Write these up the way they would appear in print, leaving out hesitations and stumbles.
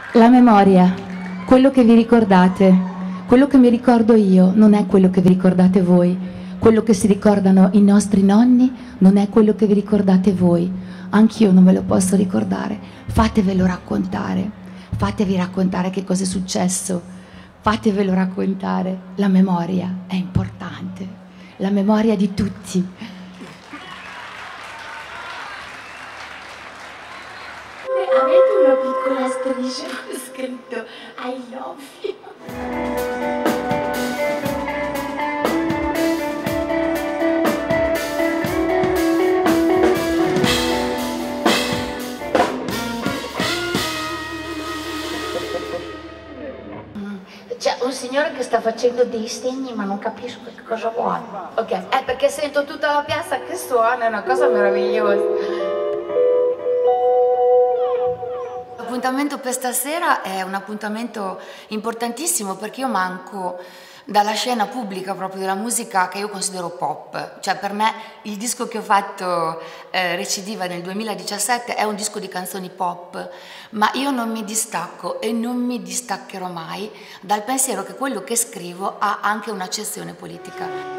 La memoria, quello che vi ricordate, quello che mi ricordo io non è quello che vi ricordate voi, quello che si ricordano i nostri nonni non è quello che vi ricordate voi, anch'io non me lo posso ricordare, fatevelo raccontare, fatevi raccontare che cosa è successo, fatevelo raccontare, la memoria è importante, la memoria di tutti. Avete una piccola striscia con scritto I love you. C'è un signore che sta facendo dei segni ma non capisco che cosa vuole. Ok, è perché sento tutta la piazza che suona, è una cosa meravigliosa. L'appuntamento per stasera è un appuntamento importantissimo perché io manco dalla scena pubblica proprio della musica che io considero pop. Cioè per me il disco che ho fatto Recidiva nel 2017 è un disco di canzoni pop, ma io non mi distacco e non mi distaccherò mai dal pensiero che quello che scrivo ha anche un'accezione politica.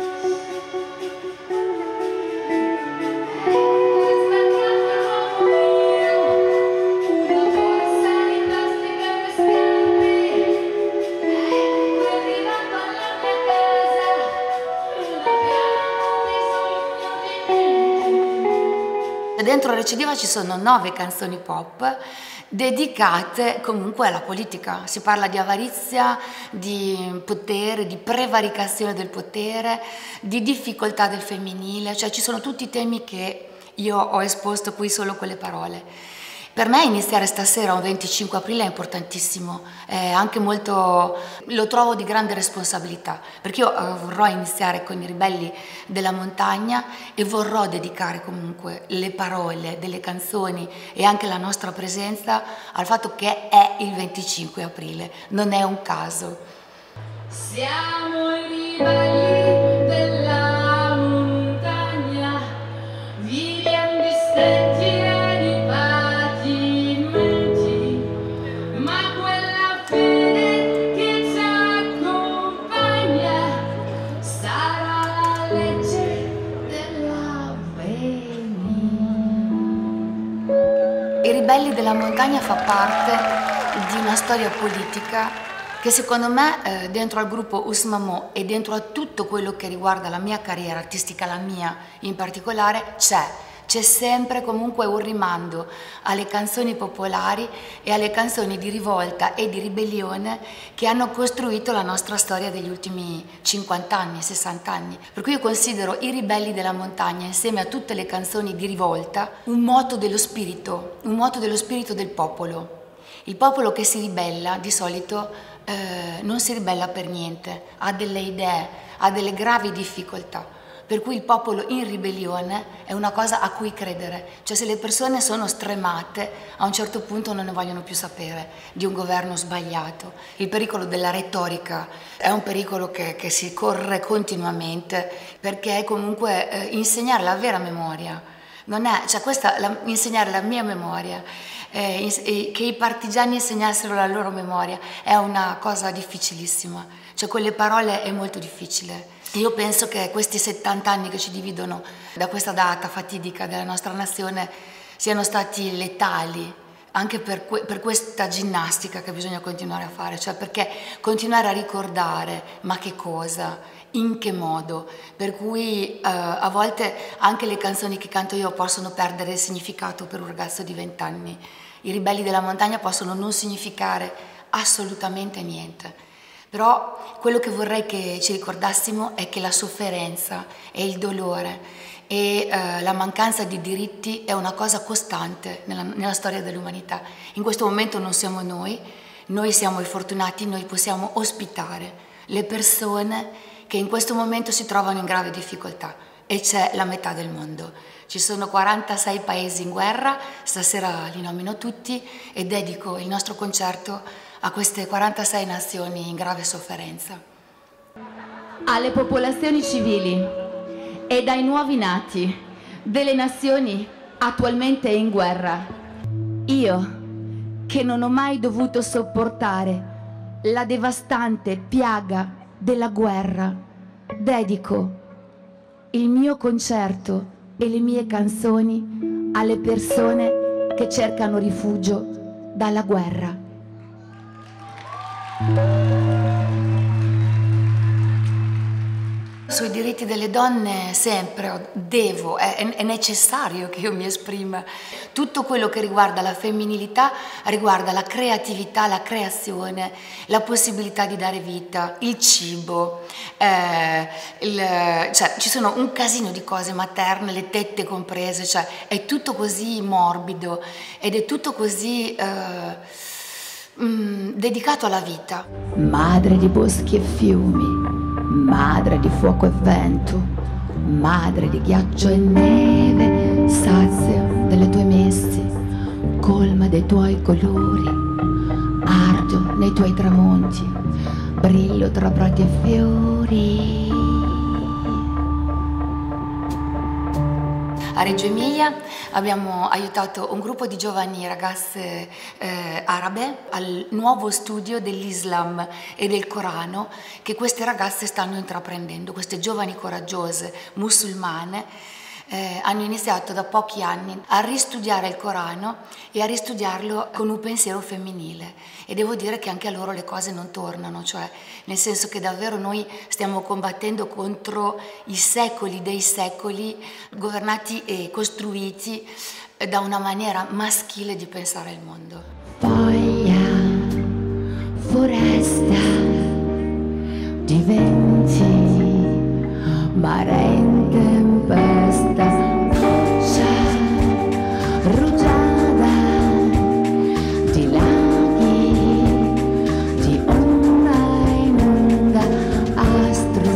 Dentro Recidiva ci sono 9 canzoni pop dedicate comunque alla politica. Si parla di avarizia, di potere, di prevaricazione del potere, di difficoltà del femminile, cioè ci sono tutti i temi che io ho esposto qui solo con le parole. Per me iniziare stasera un 25 aprile è importantissimo, è anche molto, lo trovo di grande responsabilità, perché io vorrò iniziare con i Ribelli della Montagna e vorrò dedicare comunque le parole delle canzoni e anche la nostra presenza al fatto che è il 25 aprile, non è un caso. Siamo i ribelli della montagna, viviamo distretti e di patimenti, ma quella fede che ci accompagna sarà la legge dell'avvenire. I Ribelli della Montagna fa parte di una storia politica che secondo me dentro al gruppo Usmamo e dentro a tutto quello che riguarda la mia carriera artistica, la mia in particolare, c'è sempre comunque un rimando alle canzoni popolari e alle canzoni di rivolta e di ribellione che hanno costruito la nostra storia degli ultimi 50 anni, 60 anni. Per cui io considero i Ribelli della Montagna, insieme a tutte le canzoni di rivolta, un moto dello spirito del popolo. Il popolo che si ribella di solito non si ribella per niente, ha delle idee, ha delle gravi difficoltà, per cui il popolo in ribellione è una cosa a cui credere, cioè se le persone sono stremate a un certo punto non ne vogliono più sapere di un governo sbagliato. Il pericolo della retorica è un pericolo che si corre continuamente, perché comunque insegnare la vera memoria non è, cioè insegnare la mia memoria, che i partigiani insegnassero la loro memoria è una cosa difficilissima, cioè con le parole è molto difficile. Io penso che questi 70 anni che ci dividono da questa data fatidica della nostra nazione siano stati letali anche per questa ginnastica che bisogna continuare a fare, cioè perché continuare a ricordare, ma che cosa? In che modo? Per cui a volte anche le canzoni che canto io possono perdere il significato per un ragazzo di 20 anni. I Ribelli della Montagna possono non significare assolutamente niente. Però quello che vorrei che ci ricordassimo è che la sofferenza e il dolore e la mancanza di diritti è una cosa costante nella storia dell'umanità. In questo momento non siamo noi siamo i fortunati, noi possiamo ospitare le persone che in questo momento si trovano in grave difficoltà e c'è la metà del mondo. Ci sono 46 paesi in guerra, stasera li nomino tutti e dedico il nostro concerto a queste 46 nazioni in grave sofferenza. Alle popolazioni civili ed ai nuovi nati delle nazioni attualmente in guerra. Io, che non ho mai dovuto sopportare la devastante piaga della guerra, dedico il mio concerto e le mie canzoni alle persone che cercano rifugio dalla guerra. Sui diritti delle donne sempre devo, è necessario che io mi esprima. Tutto quello che riguarda la femminilità riguarda la creatività, la creazione, la possibilità di dare vita, il cibo, cioè ci sono un casino di cose materne, le tette comprese, cioè è tutto così morbido ed è tutto così dedicato alla vita. Madre di boschi e fiumi, madre di fuoco e vento, madre di ghiaccio e neve, sazia delle tue messi, colma dei tuoi colori, ardo nei tuoi tramonti, brillo tra prati e fiori. A Reggio Emilia abbiamo aiutato un gruppo di giovani ragazze arabe al nuovo studio dell'Islam e del Corano che queste ragazze stanno intraprendendo, queste giovani coraggiose musulmane. Hanno iniziato da pochi anni a ristudiare il Corano e a ristudiarlo con un pensiero femminile, e devo dire che anche a loro le cose non tornano, cioè nel senso che davvero noi stiamo combattendo contro i secoli dei secoli governati e costruiti da una maniera maschile di pensare il mondo. Foglia, foresta, diventi mare in tempesta, goccia rugiada di laghi, di onda in onda, astro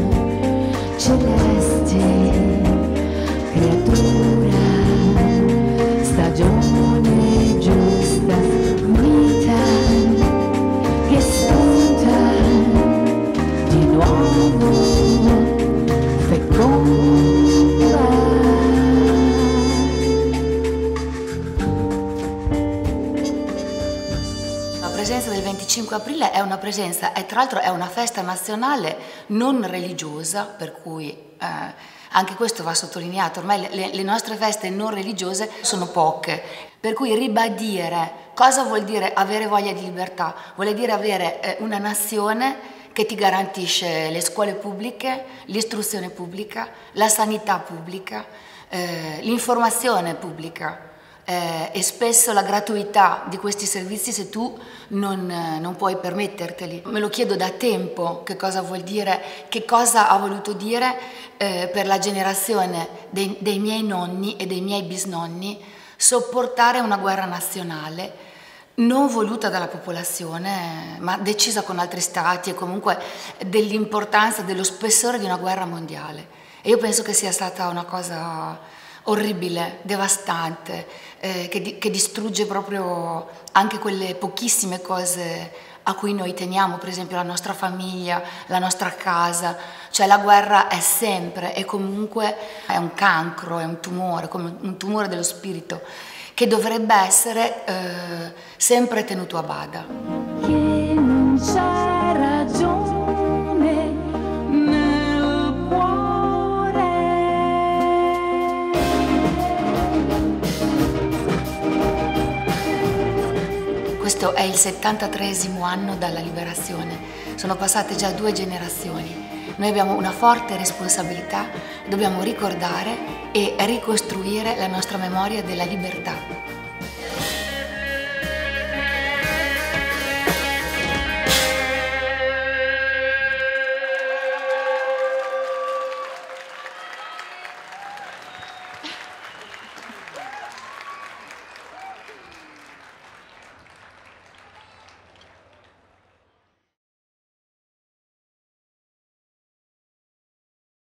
celeste, creatura, stagione giusta, vita che spunta di nuovo. La presenza del 25 aprile è una presenza, e tra l'altro è una festa nazionale non religiosa, per cui anche questo va sottolineato. Ormai le nostre feste non religiose sono poche, per cui ribadire cosa vuol dire avere voglia di libertà, vuol dire avere una nazione che ti garantisce le scuole pubbliche, l'istruzione pubblica, la sanità pubblica, l'informazione pubblica e spesso la gratuità di questi servizi se tu non puoi permetterteli. Me lo chiedo da tempo che cosa vuol dire, che cosa ha voluto dire per la generazione dei miei nonni e dei miei bisnonni sopportare una guerra nazionale non voluta dalla popolazione, ma decisa con altri stati, e comunque dell'importanza, dello spessore di una guerra mondiale. E io penso che sia stata una cosa orribile, devastante, che distrugge proprio anche quelle pochissime cose a cui noi teniamo, per esempio la nostra famiglia, la nostra casa. Cioè la guerra è sempre e comunque è un cancro, è un tumore, come un tumore dello spirito, che dovrebbe essere sempre tenuto a bada. Che non c'è ragione nel cuore. Questo è il 73° anno dalla liberazione. Sono passate già 2 generazioni. Noi abbiamo una forte responsabilità, dobbiamo ricordare e ricostruire la nostra memoria della libertà.